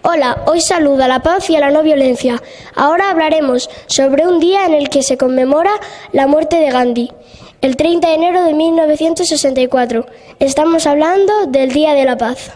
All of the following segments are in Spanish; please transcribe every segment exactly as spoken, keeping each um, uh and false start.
Hola, hoy saluda a la paz y a la no violencia. Ahora hablaremos sobre un día en el que se conmemora la muerte de Gandhi, el treinta de enero de mil novecientos sesenta y cuatro. Estamos hablando del Día de la Paz.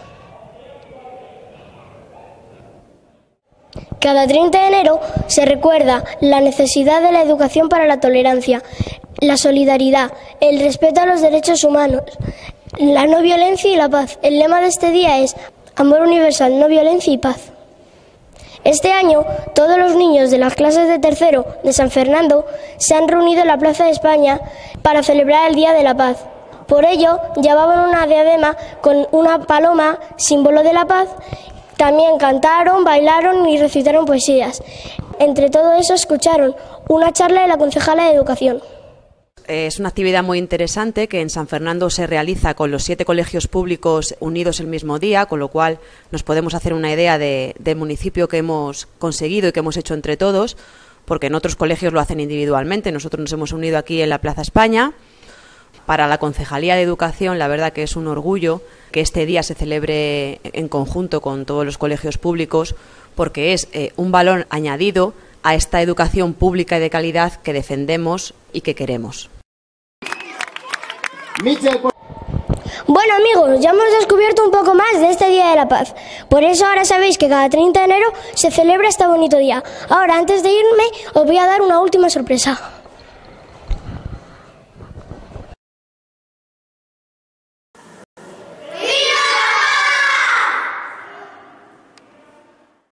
Cada treinta de enero se recuerda la necesidad de la educación para la tolerancia, la solidaridad, el respeto a los derechos humanos, la no violencia y la paz. El lema de este día es Amor universal, no violencia y paz. Este año, todos los niños de las clases de tercero de San Fernando se han reunido en la Plaza de España para celebrar el Día de la Paz. Por ello, llevaban una diadema con una paloma, símbolo de la paz. También cantaron, bailaron y recitaron poesías. Entre todo eso, escucharon una charla de la concejala de Educación. Es una actividad muy interesante que en San Fernando se realiza con los siete colegios públicos unidos el mismo día, con lo cual nos podemos hacer una idea de, del municipio que hemos conseguido y que hemos hecho entre todos, porque en otros colegios lo hacen individualmente. Nosotros nos hemos unido aquí en la Plaza España. Para la Concejalía de Educación, la verdad que es un orgullo que este día se celebre en conjunto con todos los colegios públicos, porque es eh, un valor añadido a esta educación pública y de calidad que defendemos y que queremos. Bueno amigos, ya hemos descubierto un poco más de este Día de la Paz. Por eso ahora sabéis que cada treinta de enero se celebra este bonito día. Ahora, antes de irme, os voy a dar una última sorpresa.